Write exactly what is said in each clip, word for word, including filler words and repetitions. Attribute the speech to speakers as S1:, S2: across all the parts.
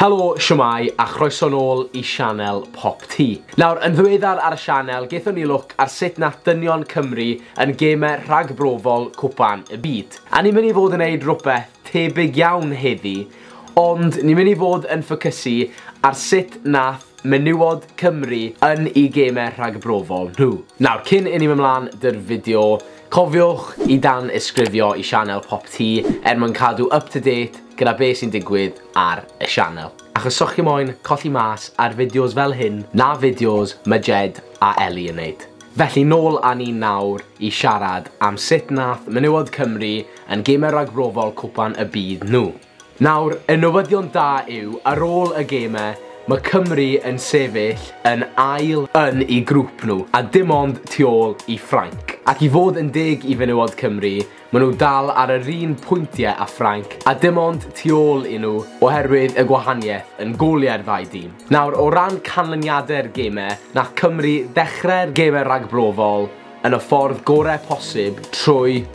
S1: Helo, siwmai, a chroeso nôl i sianel Pop Tea. Nawr, yn ddiweddar ar y sianel, gaethon ni lwc ar sut nath dynion Cymru yn gemau rhagbrofol cwpan y byd. A ni'n mynd i fod yn neud rhywbeth tebyg iawn heddi, ond ni'n mynd i fod yn ffocysu ar sut nath menywod Cymru yn i gemau rhagbrofol nhw. Nawr, cyn i ni mynd mlaen dy'r fideo, cofiwch i dan ysgrifio i sianel Pop Tea er mwyn cadw up-to-date gyda beth sy'n digwydd ar y sianel. Achos soch chi moyn colli mas ar fideos fel hyn na fideos mae Jed a Eli yn neud. Felly nôl â ni nawr i siarad am sut nath menywod Cymru yn gemau rhagbrofol cwpan y byd nhw. Nawr, y newyddion da yw, ar ôl y gemau, mae Cymru yn sefyll yn ail yn i grŵp nhw, a dim ond tu ôl i Ffrainc. Ac i fod yn deg i fenywod Cymru, maen nhw dal ar yr un pwyntiau a Ffrainc, a dim ond tu ôl i nhw oherwydd y gwahaniaeth yn goliau'r ddau dîm. Nawr, o ran canlyniadau'r gemau, nath Cymru ddechrau'r gemau rhagbrofol yn y ffordd gorau posib trwy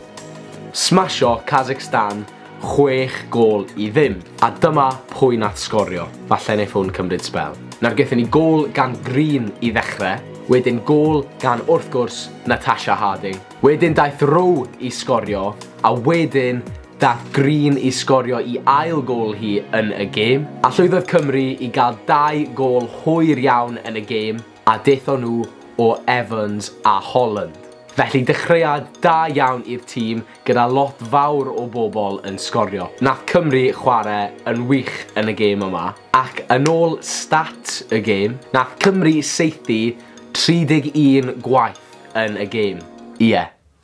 S1: smasho Kazakhstan chwech gôl i ddim. A dyma pwy nath sgorio. Falle neu ffôn cymryd sbel. Nawr gaethon ni gôl gan Green i ddechrau, wedyn gôl gan wrth gwrs Natasha Harding. Wedyn daeth Rowe i sgorio, a wedyn daeth Green i sgorio i ail gôl hi yn y gêm. A llwyddodd Cymru i gael dau gôl hwyr iawn yn y gêm, a daethon nhw o Evans a Holland. Felly dechreuad da iawn i'r tîm gyda lot fawr o bobl yn sgorio. Nath Cymru chwarae yn wych yn y gêm yma. Ac yn ôl stats y gêm, nath Cymru saethu tri deg un gwaith yn y gêm. Ie,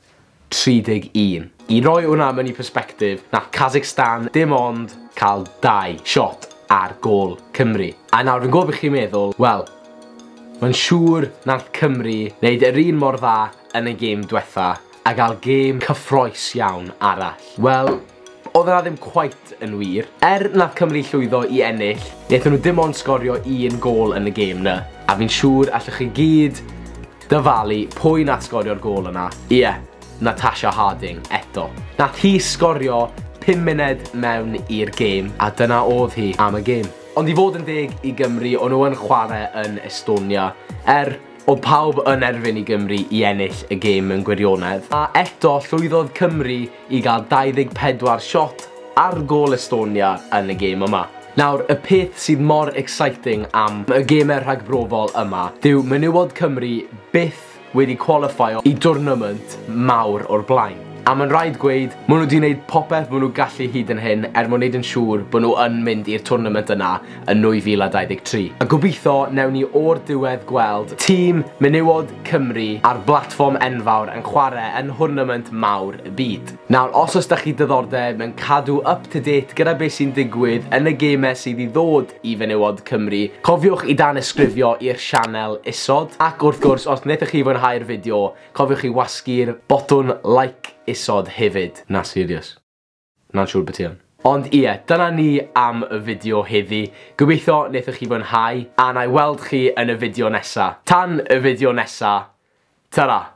S1: tri deg un. I roi hwnna mewn i perspektif, nath Kazakhstan dim ond cael dau shot ar gôl Cymru. A nawr fi'n gwybod chi'n meddwl, wel, mae'n siŵr nath Cymru wneud yr un mor dda yn y gêm diwetha a gael gêm cyffroes iawn arall. Wel, oedd yna ddim cweit yn wir. Er nath Cymru llwyddo i ennill, wnaethon nhw dim ond sgorio un gôl yn y gêm na. A fi'n siŵr allwch chi gyd dyfalu pwy nath sgorio'r gôl yna. Ie, Natasha Harding eto. Nath hi sgorio pum munud mewn i'r gêm a dyna oedd hi am y gêm. Ond i fod yn deg i Gymru, o'n nhw yn chwarae yn Estonia, er oedd pawb yn erbyn i Gymru i ennill y gêm yn gwirionedd. A eto llwyddodd Cymru i gael dau ddeg pedwar shot ar gôl Estonia yn y gêm yma. Nawr, y peth sydd mor exciting am y gemau rhagbrofol yma, dyw menywod Cymru byth wedi qualifio i dwrnament mawr o'r blaen. A mae'n rhaid gweud, maen nhw wedi gwneud popeth maen nhw gallu hyd yn hyn er mwyn wneud yn siŵr bod nhw yn mynd i'r twrnament yna yn nwy fil a dau ddeg tri. A gobeithio newn ni o'r diwedd gweld tîm menywod Cymru ar blatfform enfawr yn chwarae yn hwrnament mawr y byd. Nawr, os oes da chi diddordeb yn cadw up-to-date gyda beth sy'n digwydd yn y gemau sydd i ddod i fenywod Cymru, cofiwch i dan ysgrifio i'r sianel isod. Ac wrth gwrs, os wnaethoch chi fwynhau'r fideo, cofiwch i wasgu'r botwm like isod hefyd. Na, serious. Na'n siŵr beth yn. Ond ie, dyna ni am y fideo heddi. Gobeithio wnaethoch chi fwynhau, a na i weld chi yn y fideo nesa. Tan y fideo nesa, ta-ra!